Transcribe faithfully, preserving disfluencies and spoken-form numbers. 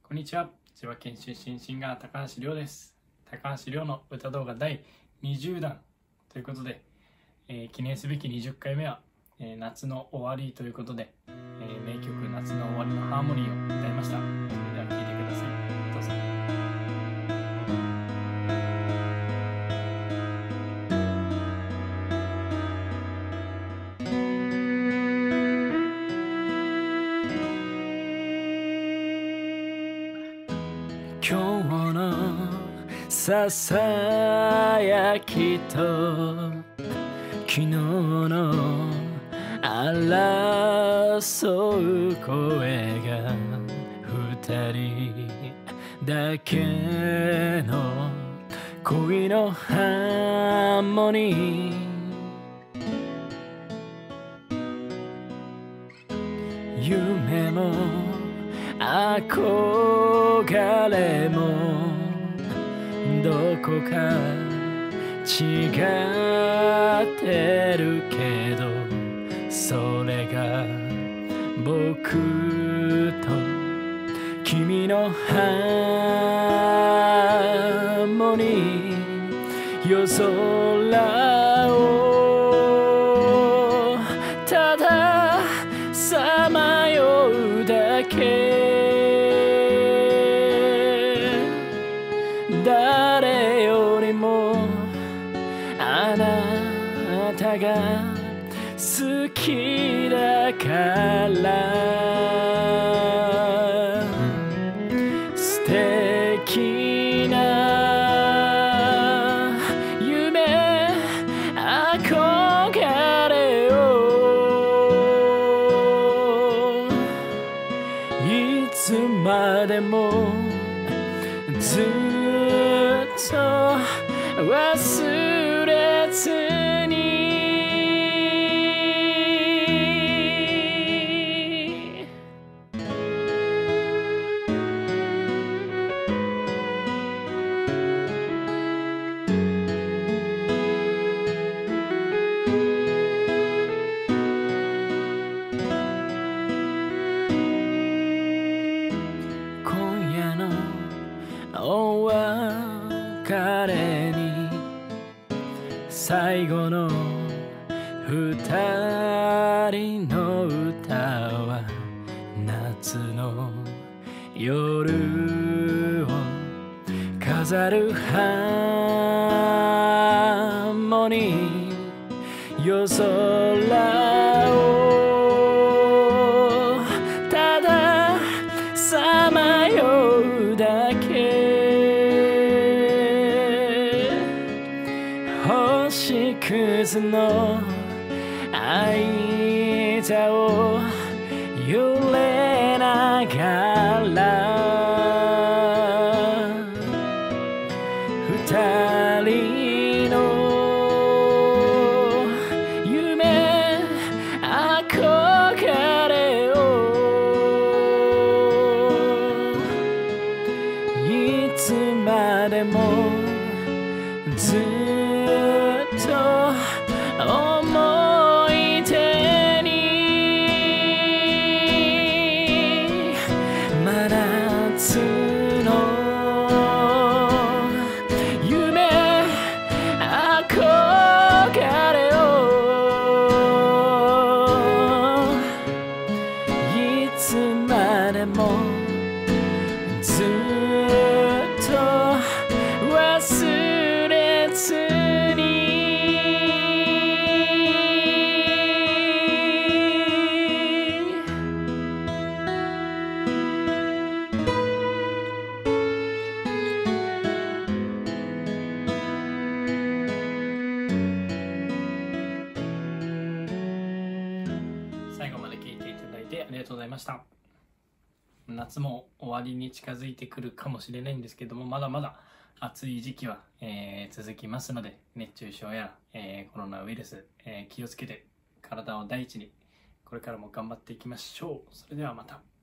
こんにちは。千葉県出身シンガー高橋亮です。高橋亮の歌動画だいにじゅうだんということで、えー、記念すべきにじゅっかいめは、えー、夏の終わりということで、えー、名曲夏の終わりのハーモニーを歌いました。それでは聴いてください。どうぞ。今日のささやきと昨日の争う声が二人だけの恋のハーモニー、夢も憧れもどこか違ってるけど、それが僕と君のハーモニー、夜空をたださまようだけ、誰よりもあなたが好きだから素敵な夢憧れをいつまでもずっと忘れずに今夜のお別れに最後の二人の歌は夏の夜を飾るハーモニー、夜空をたださまようだけ、星屑の間を揺れながら二人の夢憧れをいつまでもずっと思い出に、真夏の夢憧れをいつまでもずっと忘れずに最後まで聞いていただいてありがとうございました。夏も終わりに近づいてくるかもしれないんですけども、まだまだ暑い時期は、えー、続きますので、熱中症や、えー、コロナウイルス、えー、気をつけて体を第一にこれからも頑張っていきましょう。それではまた。